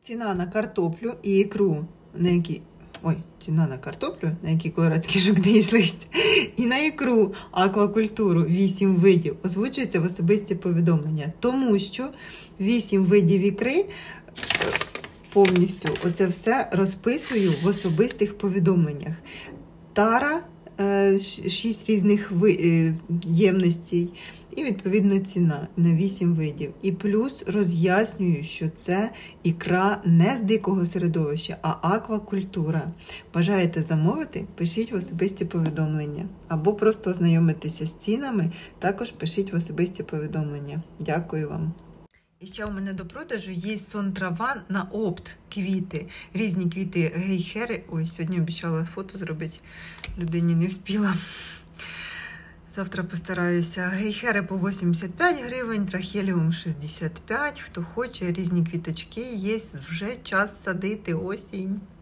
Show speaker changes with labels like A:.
A: Ціна на картоплю і ікру, на якій... ціна на картоплю, на якій колорадський жук не їсть листя, і на ікру аквакультуру 8 видів озвучується в особисті повідомлення. Тому що 8 видів ікри повністю оце все розписую в особистих повідомленнях. Тара 6 різних ємностей і, відповідно, ціна на 8 видів. І плюс роз'яснюю, що це ікра не з дикого середовища, а аквакультура. Бажаєте замовити? Пишіть в особисті повідомлення. Або просто ознайомитися з цінами, також пишіть в особисті повідомлення. Дякую вам. І ще у мене до продажу є сон-трава на опт квіти. Різні квіти гейхери. Сьогодні обіцяла фото зробити, людині не встигла. Завтра постараюся. Гейхери по 85 гривень, трахеліум 65. Хто хоче, різні квіточки є. Вже час садити, осінь.